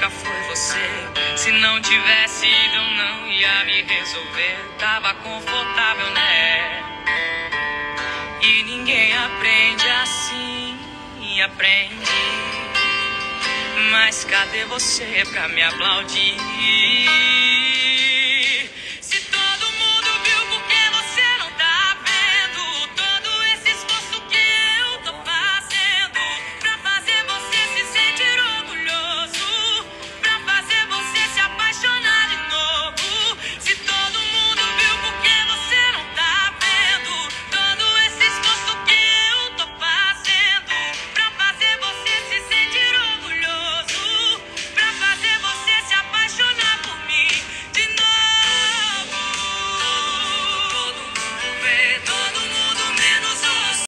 nunca foi você. Se não tivesse ido, eu não ia me resolver. Tava confortável, né? E ninguém aprende assim, aprende. Mas cadê você pra me aplaudir? Se todo mundo viu, por que você não tá vendo todo esse esforço que eu tô fazendo pra fazer você se sentir orgulhoso, pra fazer você se apaixonar de novo? Se todo mundo viu, por que você não tá vendo todo esse esforço que eu tô fazendo pra fazer você se sentir orgulhoso, pra fazer você se apaixonar por mim de novo? Todo mundo vê, todo mundo menos você.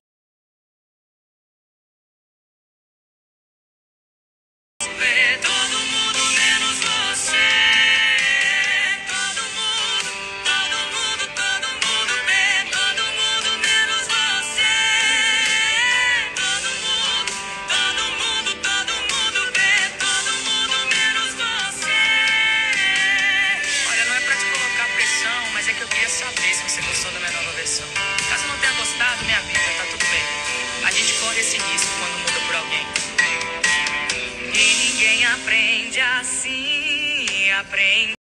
Vê todo mundo menos você. Todo mundo, todo mundo, todo mundo vê todo mundo menos você. Todo mundo, todo mundo, todo mundo vê todo mundo menos você. Olha, não é pra te colocar pressão, mas é que eu queria saber se você gostou da minha nova versão. Caso não tenha gostado, minha vida, tá tudo bem. A gente corre esse risco quando muda por alguém. E ninguém aprende assim, aprende.